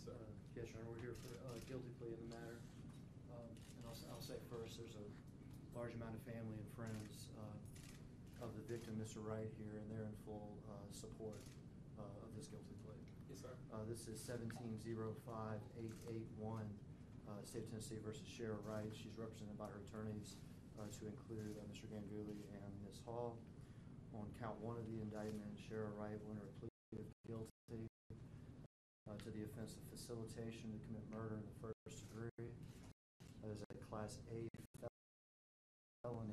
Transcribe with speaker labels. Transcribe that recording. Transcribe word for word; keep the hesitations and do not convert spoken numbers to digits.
Speaker 1: sir.
Speaker 2: Uh, yes, Your Honor, we're here for a guilty plea in the matter. Um, and I'll, I'll say first, there's a large amount of family and friends uh, of the victim, Mister Wright, here, and they're in full uh, support uh, of this guilty plea.
Speaker 1: Yes, sir.
Speaker 2: Uh, this is seventeen oh five eight eight one, uh, State of Tennessee versus Shara Wright. She's represented by her attorneys uh, to include uh, Mister Ganguli and Miz Hall. On count one of the indictment, Shara Wright will enter a plea of guilty uh, to the offense of facilitation to commit murder in the first